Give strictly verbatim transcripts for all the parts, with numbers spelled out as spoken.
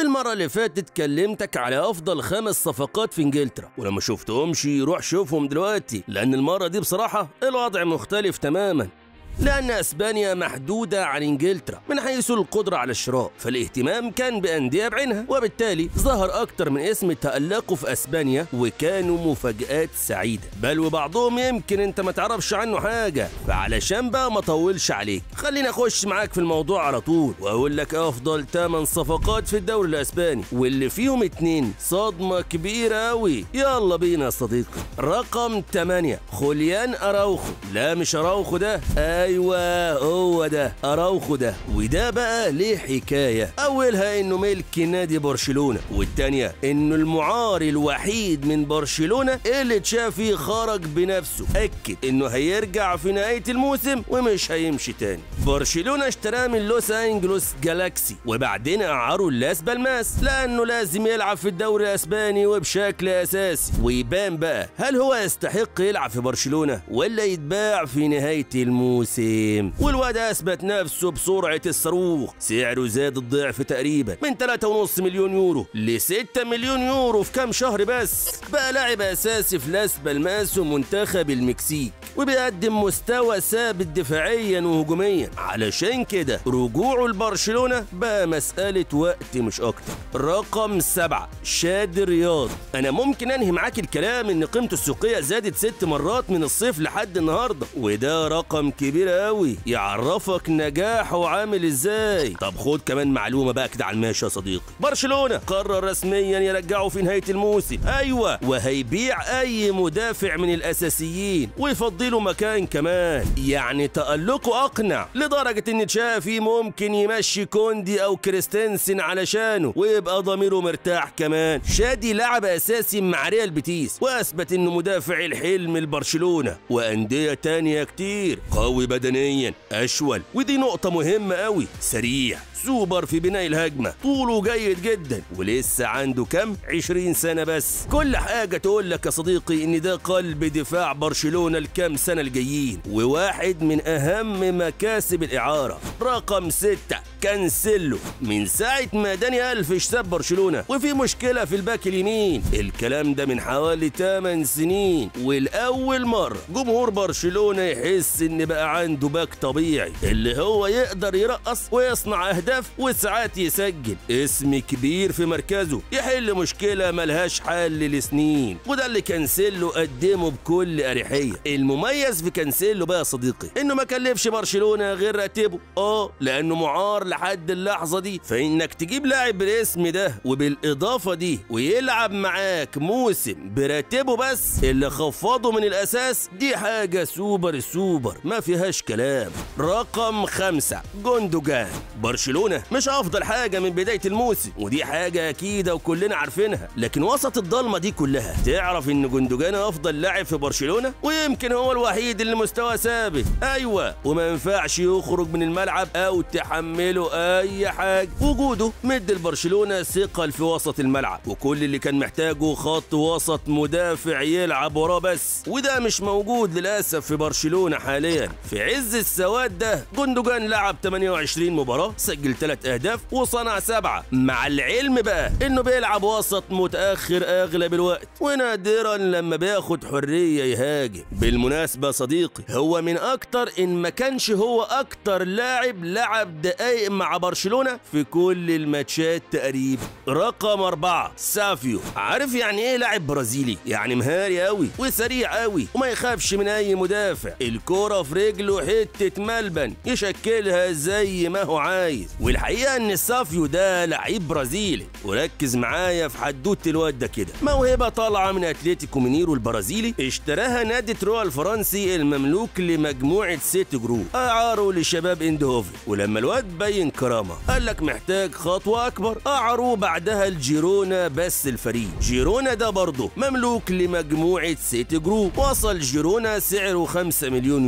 المرة اللي فاتت كلمتك على أفضل خمس صفقات في إنجلترا، ولما شفتهمش روح شوفهم دلوقتي، لأن المرة دي بصراحة الوضع مختلف تماما، لأن أسبانيا محدودة عن إنجلترا من حيث القدرة على الشراء، فالاهتمام كان بأندية بعينها، وبالتالي ظهر أكتر من اسم تألقوا في أسبانيا وكانوا مفاجآت سعيدة، بل وبعضهم يمكن أنت ما تعرفش عنه حاجة. فعلشان بقى ما أطولش عليك خليني أخش معاك في الموضوع على طول وأقول لك أفضل ثمان صفقات في الدوري الأسباني، واللي فيهم اتنين صدمة كبيرة أوي. يلا بينا يا صديقي. رقم ثمانية خوليان أراوخو. لا مش أراوخو ده، ايوه هو ده اراوخو ده، وده بقى ليه حكايه. اولها انه ملك نادي برشلونه، والتانيه انه المعار الوحيد من برشلونه اللي تشافي خرج بنفسه اكد انه هيرجع في نهايه الموسم ومش هيمشي تاني. برشلونه اشتراه من لوس انجلوس جالاكسي، وبعدين اعاروا لاس بالماس لانه لازم يلعب في الدوري الاسباني وبشكل اساسي، ويبان بقى هل هو يستحق يلعب في برشلونه ولا يتباع في نهايه الموسم. والواد اثبت نفسه بسرعه الصاروخ، سعره زاد الضعف تقريبا من ثلاثة ونص مليون يورو ل ستة مليون يورو في كام شهر بس. بقى لاعب اساسي في لاس بالماس ومنتخب المكسيك، وبيقدم مستوى ثابت دفاعيا وهجوميا. علشان كده رجوعه لبرشلونه بقى مساله وقت مش اكتر. رقم سبعة شادي رياض. انا ممكن انهي معاك الكلام ان قيمته السوقيه زادت ست مرات من الصيف لحد النهارده، وده رقم كبير قوي يعرفك نجاحه عامل ازاي. طب خد كمان معلومه بقى كده على الماشي يا صديقي. برشلونه قرر رسميا يرجعه في نهايه الموسم، ايوه، وهيبيع اي مدافع من الاساسيين ويفضله مكان كمان. يعني تألقه اقنع لدرجه ان تشافي ممكن يمشي كوندي او كريستنسن علشانه ويبقى ضميره مرتاح كمان. شادي لعب اساسي مع ريال بيتيس واثبت انه مدافع الحلم لبرشلونه وانديه تانيه كتير. قوي بدنيا، اشول، ودي نقطة مهمة قوي، سريع، سوبر في بناء الهجمة، طوله جيد جدا، ولسه عنده كم؟ عشرين سنة بس. كل حاجة تقول لك يا صديقي ان ده قلب دفاع برشلونة الكام سنة الجايين، وواحد من اهم مكاسب الاعارة. رقم ستة كانسيلو. من ساعة ما داني ألفيش ساب برشلونة وفي مشكلة في الباك اليمين، الكلام ده من حوالي ثمان سنين، والأول مرة جمهور برشلونة يحس ان بقى عنده باك طبيعي اللي هو يقدر يرقص ويصنع اهداف وساعات يسجل. اسم كبير في مركزه يحل مشكلة ملهاش حل لسنين، وده اللي كانسيلو قدمه بكل اريحية. المميز في كانسيلو بقى يا صديقي انه ما كلفش برشلونة غير راتبه، اه لانه معار لحد اللحظة دي، فانك تجيب لاعب بالاسم ده وبالاضافة دي ويلعب معاك موسم براتبه بس اللي خفضه من الاساس، دي حاجة سوبر سوبر ما فيهاش كلام. رقم خمسة جوندوجان. برشلونة مش افضل حاجة من بداية الموسم، ودي حاجة اكيدة وكلنا عارفينها، لكن وسط الضلمة دي كلها تعرف ان جوندوجان افضل لاعب في برشلونة، ويمكن هو الوحيد اللي مستوى ثابت، ايوه، وما ينفعش يخرج من الملعب او تحمله اي حاجة. وجوده مدي لبرشلونة ثقل في وسط الملعب، وكل اللي كان محتاجه خط وسط مدافع يلعب وراه بس، وده مش موجود للاسف في برشلونة حاليا. في عز السواد ده جوندوجان لعب ثمانية وعشرين مباراة، سجل ثلاث اهداف وصنع سبعة، مع العلم بقى انه بيلعب وسط متاخر اغلب الوقت، ونادرا لما بياخد حرية يهاجم. بالمناسبة صديقي هو من اكتر ان ما كانش هو اكتر لاعب لعب دقايق مع برشلونة في كل الماتشات تقريبا. رقم أربعة سافيو. عارف يعني ايه لاعب برازيلي؟ يعني مهاري قوي وسريع قوي وما يخافش من اي مدافع، الكرة في رجله حتة ملبن يشكلها زي ما هو عايز. والحقيقة ان سافيو ده لعيب برازيلي، وركز معايا في حدوته الواد ده كده، موهبة طالعة من اتلتيكو مينيرو البرازيلي، اشتراها نادي تروا الفرنسي المملوك لمجموعة سيتي جروب، اعاروا لشباب اندهوفن، ولما الواد بين كرامة قال لك محتاج خطوة اكبر، اعاروا بعدها الجيرونا، بس الفريق جيرونا ده برضه مملوك لمجموعة سيتي جروب، وصل جيرونا سعره خمسة مليون يورو.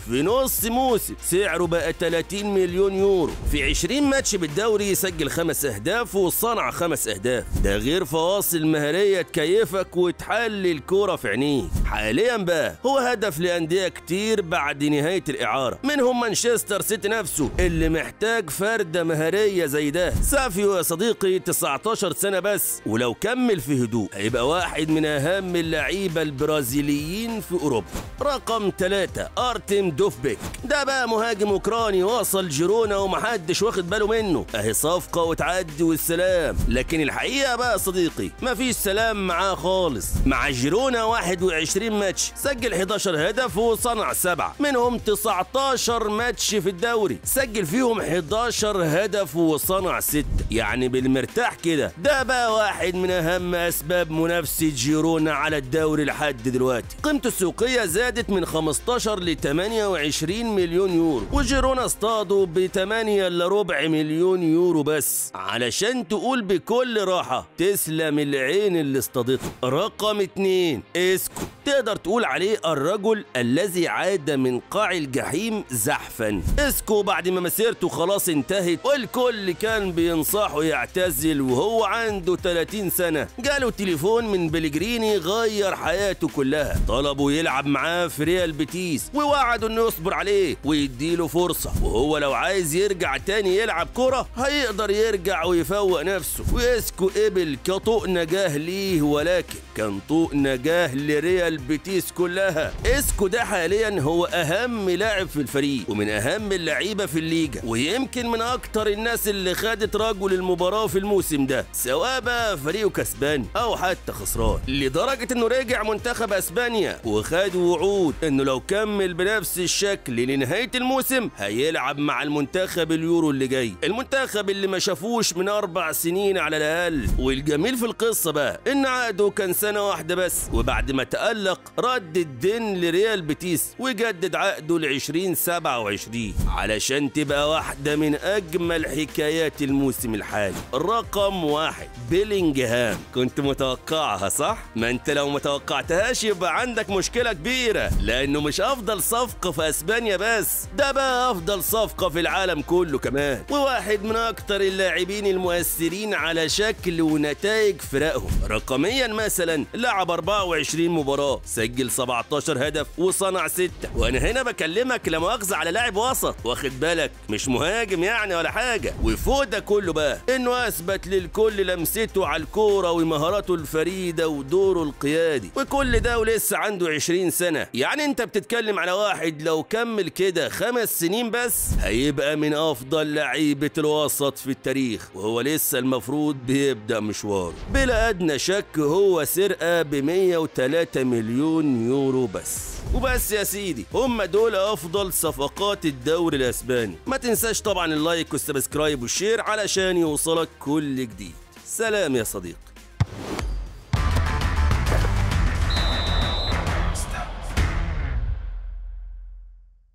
في نص موسم سعره بقى ثلاثين مليون يورو. في عشرين ماتش بالدوري سجل خمس اهداف وصنع خمس اهداف، ده غير فواصل مهاريه تكيفك وتحلي الكوره في عينيك. حاليا بقى هو هدف لانديه كتير بعد نهايه الاعاره، منهم مانشستر سيتي نفسه اللي محتاج فرده مهاريه زي ده. سافيو يا صديقي تسعتاشر سنه بس، ولو كمل في هدوء هيبقى واحد من اهم اللعيبه البرازيليين في اوروبا. رقم ثلاثة ارتيم دوفبيك، ده بقى مهاجم اوكراني وصل جيرونا ومحدش واخد باله منه، اهي صفقه وتعدي والسلام. لكن الحقيقه بقى يا صديقي مفيش سلام معاه خالص. مع جيرونا واحد وعشرين ماتش سجل حداشر هدف وصنع سبعة، منهم تسعتاشر ماتش في الدوري سجل فيهم حداشر هدف وصنع ستة، يعني بالمرتاح كده ده بقى واحد من اهم اسباب منافسه جيرونا على الدوري لحد دلوقتي. قيمته السوقيه زادت من خمستاشر ل ثمانية وعشرين مليون يورو، وجيرونا اصطادوا ب ثمانية الا ربع مليون يورو بس، علشان تقول بكل راحه تسلم العين اللي اصطادته. رقم اتنين اسكو، تقدر تقول عليه الرجل الذي عاد من قاع الجحيم زحفا. اسكو بعد ما مسيرته خلاص انتهت والكل كان بينصحه يعتزل وهو عنده ثلاثين سنة، جاله تليفون من بلجريني غير حياته كلها، طلبوا يلعب معاه في ريال بيتيس ووعدوا انه يصبر عليه ويديله فرصة، وهو لو عايز يرجع تاني يلعب كرة هيقدر يرجع ويفوق نفسه. واسكو قبل كطوق نجاه ليه، ولكن كان طوق نجاه لريال بيتيس كلها. اسكو ده حاليا هو اهم لاعب في الفريق ومن اهم اللعيبه في الليجا، ويمكن من اكتر الناس اللي خدت رجل المباراه في الموسم ده، سواء بقى فريقه كسبان او حتى خسران، لدرجه انه رجع منتخب اسبانيا وخد وعود انه لو كمل بنفس الشكل لنهايه الموسم هيلعب مع المنتخب اليورو اللي جاي، المنتخب اللي ما شافوش من اربع سنين على الاقل. والجميل في القصه بقى ان عقده كان سنه واحده بس، وبعد ما تألق رد الدين لريال بيتيس وجدد عقده ل عشرين سبعة وعشرين علشان تبقى واحدة من أجمل حكايات الموسم الحالي. رقم واحد بيلينجهام، كنت متوقعها صح؟ ما انت لو متوقعتهاش يبقى عندك مشكلة كبيرة، لأنه مش أفضل صفقة في أسبانيا بس، ده بقى أفضل صفقة في العالم كله كمان، وواحد من أكتر اللاعبين المؤثرين على شكل ونتائج فرقهم. رقميا مثلا لعب اربعة وعشرين مباراة سجل سبعتاشر هدف وصنع ستة، وانا هنا بكلمك لا مؤاخذة على لاعب وسط، واخد بالك مش مهاجم يعني ولا حاجة. وفوق ده كله بقى انه اثبت للكل لمسته على الكورة ومهاراته الفريدة ودوره القيادي، وكل ده ولسه عنده عشرين سنة، يعني انت بتتكلم على واحد لو كمل كده خمس سنين بس هيبقى من افضل لعيبة الوسط في التاريخ، وهو لسه المفروض بيبدأ مشواره. بلا ادنى شك هو سرقة ب مية وتلاتة مليون يورو بس. وبس يا سيدي، هم دول افضل صفقات الدوري الاسباني. ما تنساش طبعا اللايك والسبسكرايب والشير علشان يوصلك كل جديد. سلام يا صديقي.